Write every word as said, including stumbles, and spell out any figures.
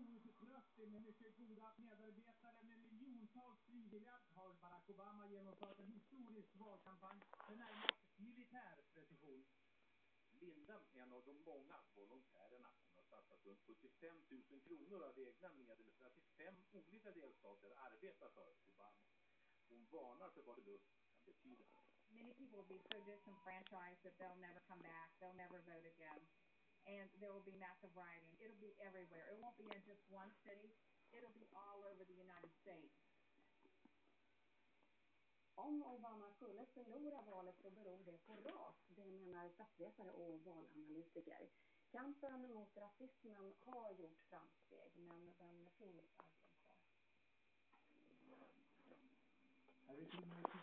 Olyckligt med mycket goda medarbetare med miljontals frivilliga har Barack Obama genomfört en historisk valkampanj med närmast militär precision. Linda, en av de många volontärerna, hon har satsat runt sjuttiofem tusen kronor av egna medel för att i fem olika delstater arbeta för Obama. Hon varnar för vad det just kan betyda. Many people will be so disenfranchised that they'll never come back, they'll never vote again. And there will be massive rioting. It'll be everywhere. It won't be in just one city. It'll be all over the United States. Om Obama skulle förlora valet så beror det på ras, det menar statsvetare och valanalytiker. Kampen mot rasismen har gjort framsteg, men den finns alltid kvar. Här är